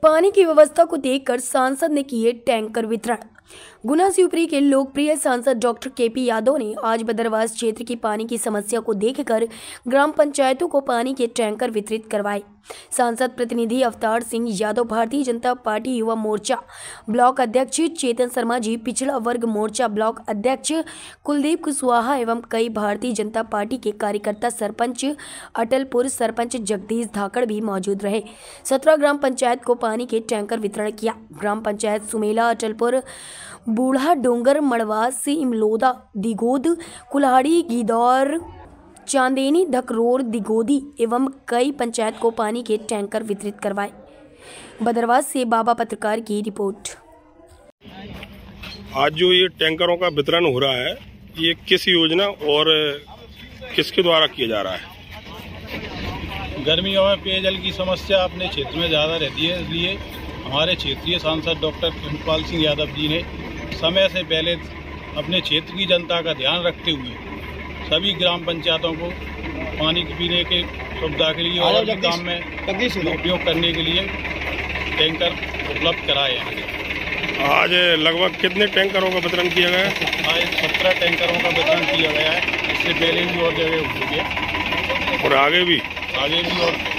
पानी की व्यवस्था को देखकर सांसद ने किए टैंकर वितरण। गुना शिवपुरी के लोकप्रिय सांसद डॉक्टर केपी यादव ने आज बदरवास क्षेत्र की पानी की समस्या को देखकर ग्राम पंचायतों को पानी के टैंकर वितरित करवाए। सांसद प्रतिनिधि अवतार सिंह यादव, भारतीय जनता पार्टी युवा मोर्चा ब्लॉक अध्यक्ष चेतन शर्मा जी, पिछड़ा वर्ग मोर्चा ब्लॉक अध्यक्ष कुलदीप कुशवाहा एवं कई भारतीय जनता पार्टी के कार्यकर्ता, सरपंच अटलपुर सरपंच जगदीश धाकड़ भी मौजूद रहे। 17 ग्राम पंचायत को पानी के टैंकर वितरण किया। ग्राम पंचायत सुमेला, अटलपुर, बूढ़ा डोंगर, मड़वास, इमलोदा, दिगोद, कुल्हाड़ी, गिदौर, चांदेनी, धकरोर, दिगोदी एवं कई पंचायत को पानी के टैंकर वितरित करवाए। बदरवास से बाबा पत्रकार की रिपोर्ट। आज जो ये टैंकरों का वितरण हो रहा है, ये किस योजना और किसके द्वारा किया जा रहा है? गर्मियों में पेयजल की समस्या अपने क्षेत्र में ज़्यादा रहती है, इसलिए हमारे क्षेत्रीय सांसद डॉक्टर कृपाल सिंह यादव जी ने समय से पहले अपने क्षेत्र की जनता का ध्यान रखते हुए सभी ग्राम पंचायतों को पानी पीने के सुविधा के लिए और भी काम में उपयोग करने के लिए टैंकर उपलब्ध कराए हैं। आज लगभग कितने टैंकरों का वितरण किया गया है? आज 17 टैंकरों का वितरण किया गया है। इससे पहले भी और जगह हो चुकी है और आगे भी और